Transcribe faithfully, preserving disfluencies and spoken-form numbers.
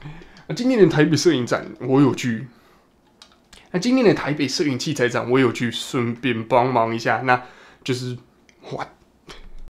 那今年的台北摄影展我有去，那今年的台北摄影器材展我有去，顺便帮忙一下。那就是哇，